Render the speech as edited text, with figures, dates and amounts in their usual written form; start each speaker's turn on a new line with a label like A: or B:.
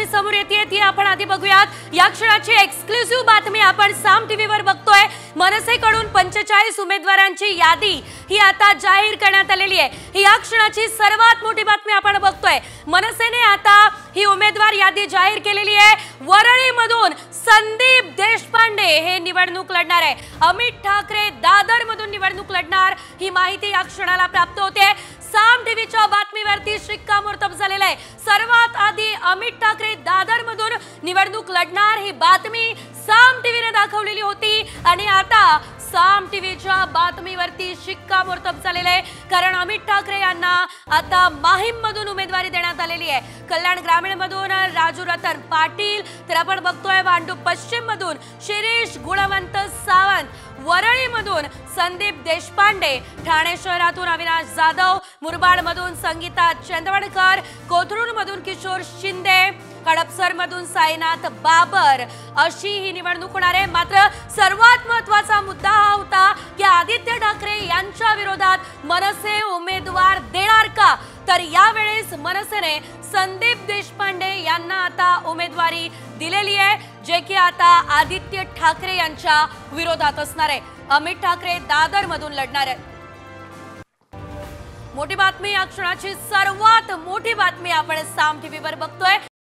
A: बातमी समोर येते ती आपण आधी बघूयात। या क्षणाची एक्सक्लुसिव्ह बातमी आपण साम टीव्हीवर बघतोय। मनसेकडून 45 उमेदवारांची यादी ही आता जाहीर करण्यात आलेली आहे। ही या क्षणाची सर्वात मोठी बातमी आपण बघतोय। मनसेने आता ही उमेदवार यादी जाहीर केलेली आहे। वरळीमधून संदीप देशपांडे हे निवडणूक लढणार आहे। अमित ठाकरे दादरमधून निवडणूक लढणार ही माहिती या क्षणाला प्राप्त होते। साम टीव्हीच्या बातमीवरती शिक्कामोर्तब झालेला आहे। सर्वात आधी अमित ठाकरे दादरमधून निवडणूक लढणार ही बातमी साम टीव्हीने दाखवलेली होती आणि आता साम टीव्हीच्या बातमीवरती शिक्कामोर्तब झालेले आहे। कारण अमित ठाकरे यांना आता माहीममधून उमेदवारी देण्यात आलेली आहे। कल्याण ग्रामीणमधून राजू रतन पाटील, तर आपण बघतोय भांडूप पश्चिममधून शिरीष गुणवंत सावंत, वरळीमधून संदीप देशपांडे, ठाणे शहरातून अविनाश जाधव, मुरबाडमधून संगीता चंदवडकर, कोथरूडमधून किशोर शिंदे, हडपसरमधून साईनाथ बाबर अशी ही निवडणूक होणार आहे। मात्र सर्वात महत्त्वाचा मुद्दा हा होता की आदित्य ठाकरे यांच्या विरोधात मनसे उमेदवार देणार का? तर यावेळेस मनसेने संदीप देशपांडे यांना आता उमेदवारी दिलेली आहे, जे की आता आदित्य ठाकरे यांच्या विरोधात असणार आहे। अमित ठाकरे दादरमधून लढणार आहेत। मोठी बातमी, या क्षणाची सर्वात मोठी बातमी आपण साम टीव्हीवर बघतोय।